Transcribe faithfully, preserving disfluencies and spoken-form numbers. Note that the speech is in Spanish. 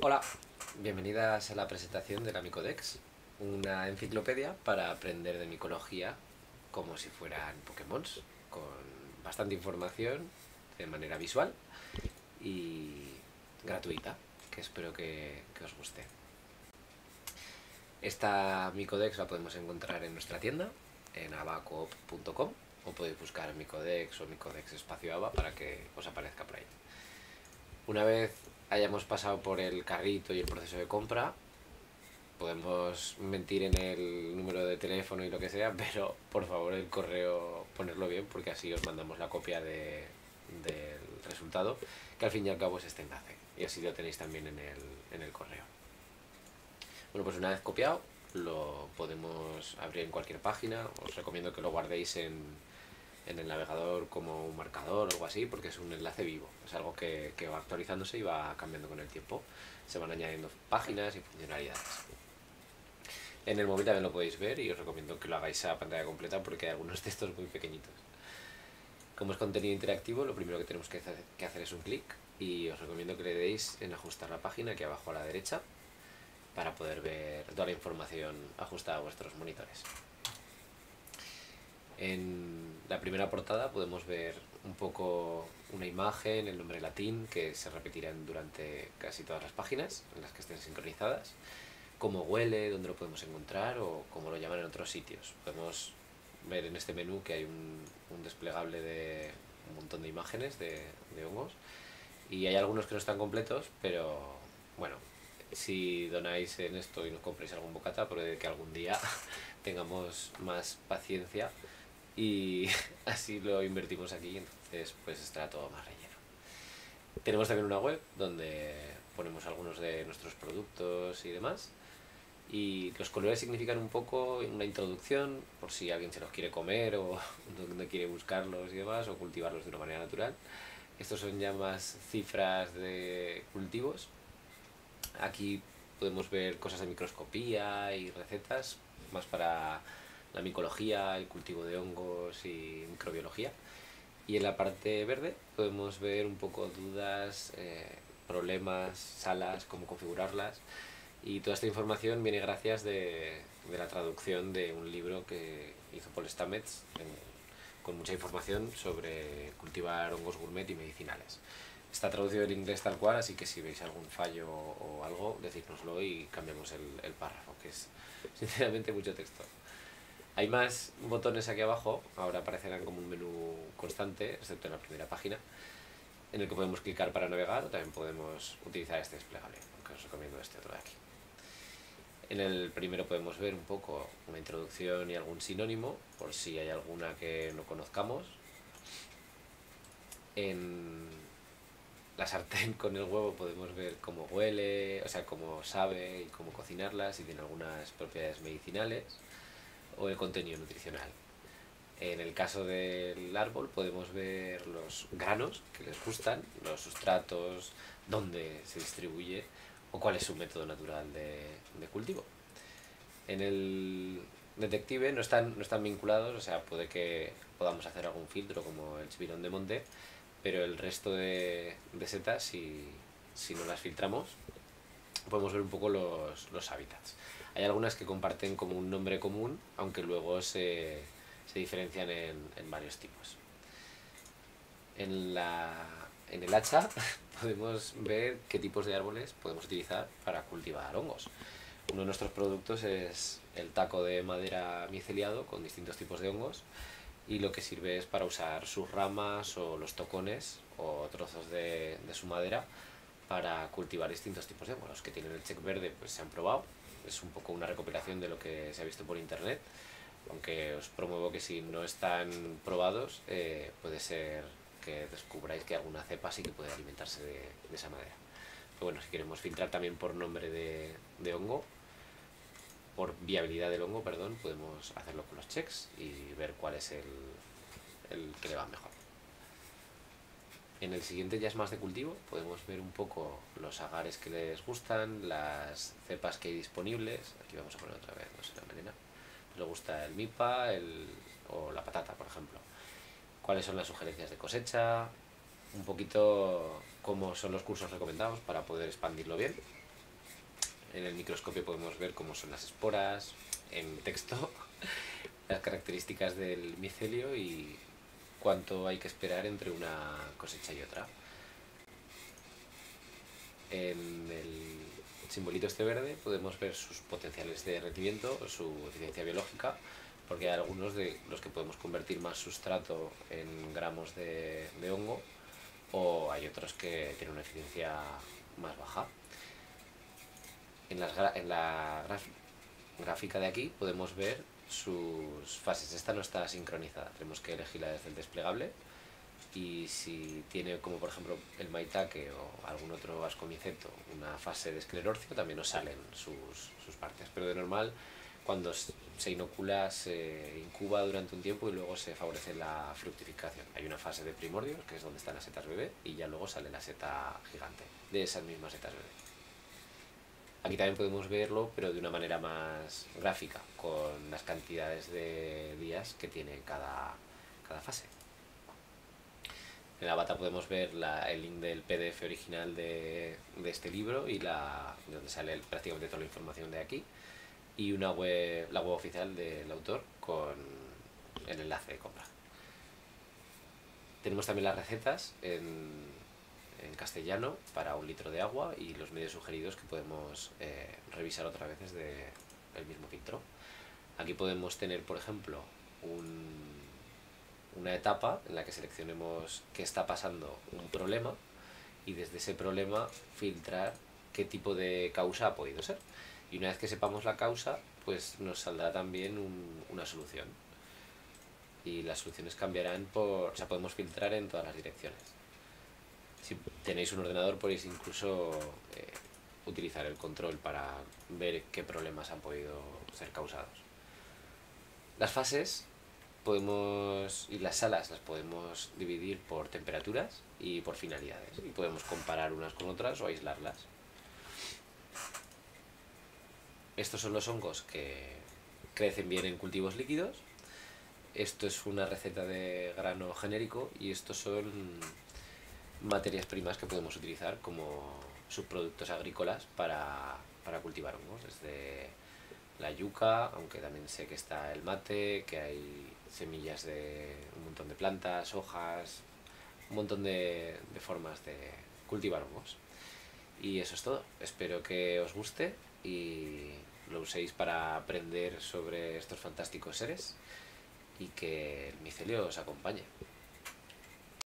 Hola, bienvenidas a la presentación de la Micodex, una enciclopedia para aprender de micología como si fueran Pokémon, con bastante información de manera visual y gratuita, que espero que, que os guste. Esta Micodex la podemos encontrar en nuestra tienda, en abacoop punto com, o podéis buscar Micodex o Micodex espacio aba para que os aparezca por ahí. Una vez hayamos pasado por el carrito y el proceso de compra, podemos mentir en el número de teléfono y lo que sea, pero por favor el correo ponerlo bien, porque así os mandamos la copia de, del resultado, que al fin y al cabo es este enlace, y así lo tenéis también en el, en el correo. Bueno, pues una vez copiado lo podemos abrir en cualquier página. Os recomiendo que lo guardéis en, en el navegador como un marcador o algo así, porque es un enlace vivo, es algo que, que va actualizándose y va cambiando con el tiempo, se van añadiendo páginas y funcionalidades. En el móvil también lo podéis ver y os recomiendo que lo hagáis a pantalla completa porque hay algunos textos muy pequeñitos. Como es contenido interactivo, lo primero que tenemos que hacer es un clic y os recomiendo que le deis en ajustar la página aquí abajo a la derecha para poder ver toda la información ajustada a vuestros monitores. En la primera portada podemos ver un poco una imagen, el nombre latín, que se repetirán durante casi todas las páginas en las que estén sincronizadas, cómo huele, dónde lo podemos encontrar o cómo lo llaman en otros sitios. Podemos ver en este menú que hay un, un desplegable de un montón de imágenes de, de hongos, y hay algunos que no están completos, pero bueno, si donáis en esto y nos compréis algún bocata, puede que algún día tengamos más paciencia y así lo invertimos aquí, entonces pues estará todo más relleno. Tenemos también una web donde ponemos algunos de nuestros productos y demás, y los colores significan un poco una introducción por si alguien se los quiere comer o no quiere buscarlos y demás, o cultivarlos de una manera natural. Estos son ya más cifras de cultivos. Aquí podemos ver cosas de microscopía y recetas, más para la micología, el cultivo de hongos y microbiología. Y en la parte verde podemos ver un poco dudas, eh, problemas, salas, cómo configurarlas. Y toda esta información viene gracias de, de la traducción de un libro que hizo Paul Stamets, en, con mucha información sobre cultivar hongos gourmet y medicinales. Está traducido del inglés tal cual, así que si veis algún fallo o algo, decídnoslo y cambiamos el, el párrafo, que es sinceramente mucho texto. Hay más botones aquí abajo, ahora aparecerán como un menú constante, excepto en la primera página, en el que podemos clicar para navegar, o también podemos utilizar este desplegable, aunque os recomiendo este otro de aquí. En el primero podemos ver un poco una introducción y algún sinónimo, por si hay alguna que no conozcamos. En la sartén con el huevo podemos ver cómo huele, o sea, cómo sabe y cómo cocinarla, si tiene algunas propiedades medicinales, o el contenido nutricional. En el caso del árbol podemos ver los granos que les gustan, los sustratos, dónde se distribuye o cuál es su método natural de, de cultivo. En el detective no están, no están vinculados, o sea, puede que podamos hacer algún filtro como el chipirón de monte, pero el resto de, de setas, si, si no las filtramos, podemos ver un poco los, los hábitats. Hay algunas que comparten como un nombre común, aunque luego se, se diferencian en, en varios tipos. En, la, en el hacha podemos ver qué tipos de árboles podemos utilizar para cultivar hongos. Uno de nuestros productos es el taco de madera miceliado con distintos tipos de hongos, y lo que sirve es para usar sus ramas o los tocones o trozos de, de su madera para cultivar distintos tipos de hongos. Los que tienen el check verde pues se han probado, es un poco una recopilación de lo que se ha visto por internet, aunque os promuevo que si no están probados eh, puede ser que descubráis que alguna cepa sí que puede alimentarse de, de esa madera. Pero bueno, si queremos filtrar también por nombre de, de hongo, por viabilidad del hongo, perdón, podemos hacerlo con los checks y ver cuál es el, el que le va mejor. En el siguiente ya es más de cultivo, podemos ver un poco los agares que les gustan, las cepas que hay disponibles. Aquí vamos a poner otra vez, no sé, la melena. Le gusta el mipa el, o la patata, por ejemplo. Cuáles son las sugerencias de cosecha, un poquito cómo son los cursos recomendados para poder expandirlo bien. En el microscopio podemos ver cómo son las esporas, en texto, las características del micelio y cuánto hay que esperar entre una cosecha y otra. En el simbolito este verde podemos ver sus potenciales de rendimiento, su eficiencia biológica, porque hay algunos de los que podemos convertir más sustrato en gramos de, de hongo, o hay otros que tienen una eficiencia más baja. En, las, en la graf, gráfica de aquí podemos ver sus fases. Esta no está sincronizada, tenemos que elegirla desde el desplegable, y si tiene, como por ejemplo el maitake o algún otro ascomiceto, una fase de esclerorcio, también nos salen sus, sus partes, pero de normal cuando se inocula se incuba durante un tiempo y luego se favorece la fructificación. Hay una fase de primordios, que es donde están las setas bebé, y ya luego sale la seta gigante de esas mismas setas bebé. Aquí también podemos verlo, pero de una manera más gráfica, con las cantidades de días que tiene cada, cada fase. En la bata podemos ver la, el link del P D F original de, de este libro y la, de donde sale el, prácticamente toda la información de aquí, y una web, la web oficial del autor con el enlace de compra. Tenemos también las recetas en, en castellano para un litro de agua y los medios sugeridos que podemos eh, revisar otra vez desde el mismo filtro. Aquí podemos tener, por ejemplo, un, una etapa en la que seleccionemos qué está pasando un problema y desde ese problema filtrar qué tipo de causa ha podido ser. Y una vez que sepamos la causa, pues nos saldrá también un, una solución. Y las soluciones cambiarán por... O sea, podemos filtrar en todas las direcciones. Si tenéis un ordenador podéis incluso eh, utilizar el control para ver qué problemas han podido ser causados. Las fases podemos y las salas las podemos dividir por temperaturas y por finalidades, y podemos comparar unas con otras o aislarlas. Estos son los hongos que crecen bien en cultivos líquidos. Esto es una receta de grano genérico y estos son materias primas que podemos utilizar como subproductos agrícolas para, para cultivar hongos, desde la yuca, aunque también sé que está el mate, que hay semillas de un montón de plantas, hojas, un montón de, de formas de cultivar hongos. Y eso es todo. Espero que os guste y lo uséis para aprender sobre estos fantásticos seres y que el micelio os acompañe.